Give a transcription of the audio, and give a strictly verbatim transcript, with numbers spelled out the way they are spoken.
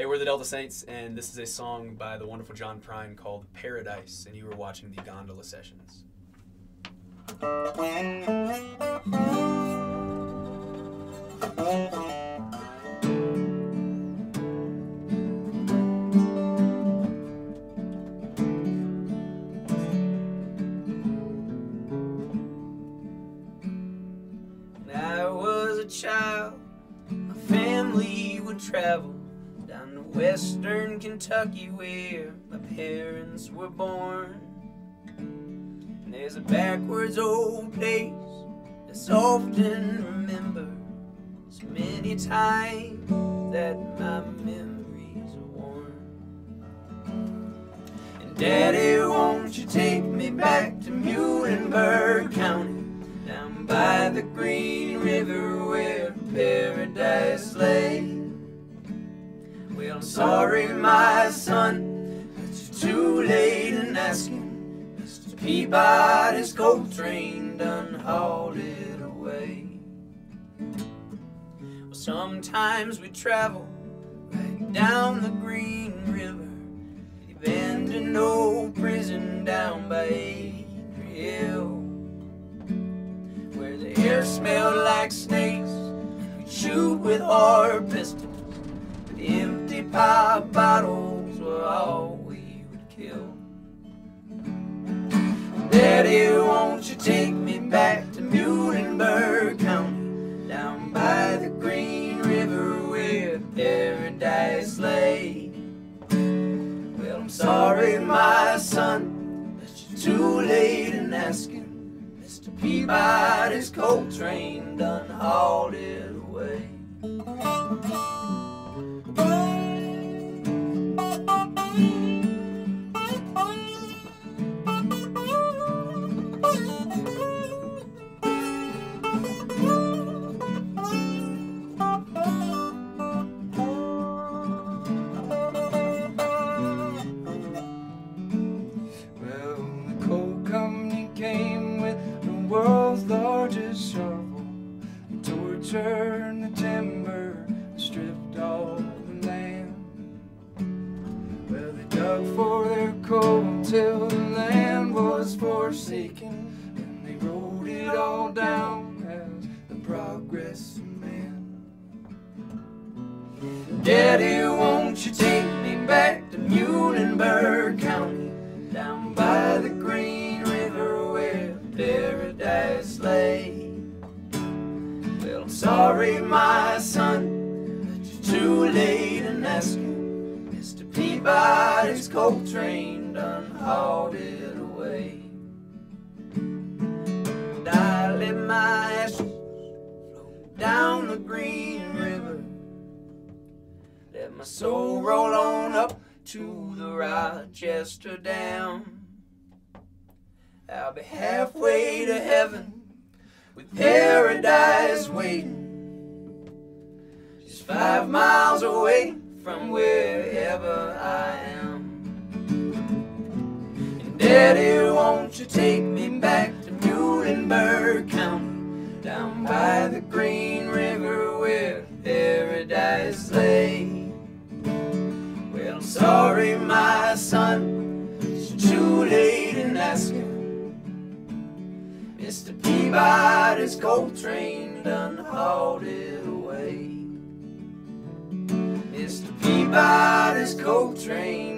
Hey, we're the Delta Saints, and this is a song by the wonderful John Prine called Paradise, and you were watching the Gondola Sessions. When I was a child, my family would travel down to western Kentucky where my parents were born. And there's a backwards old place that's often remembered, so many times that my memories are worn. And Daddy, won't you take me back to Muhlenberg County, down by the Green River where paradise lay? Well, I'm sorry, my son, but you're too late in asking. Mister Peabody's coal train done hauled it away. Well, sometimes we travel right down the Green River, the abandoned old prison down by Hill, where the air smelled like snakes and we shoot with our pistols. Empty pop bottles were all we would kill. Daddy, won't you take me back to Muhlenberg County, down by the Green River where paradise lay? Well, I'm sorry, my son, but you're too late in asking. Mister Peabody's coal train done hauled it away. World's largest shovel, tortured the timber, stripped all the land. Well, they dug for their coal till the land was forsaken, and they wrote it all down as the progress of man. Daddy, won't you take me back to Muhlenberg County, down by the Green River where paradise lay? Well, I'm sorry, my son, but you're too late in asking. Mister Peabody's coal train done hauled it away. And I let my ashes float down the Green River, let my soul roll on up to the Rochester Dam. I'll be halfway to heaven with paradise waiting, just five miles away from wherever I am. And Daddy, won't you take me back to Muhlenberg County, down by the Green River where paradise lay? Well, I'm sorry, my son, it's too late in asking. Mister Peabody's coal train done hauled it away. Mister Peabody's coal train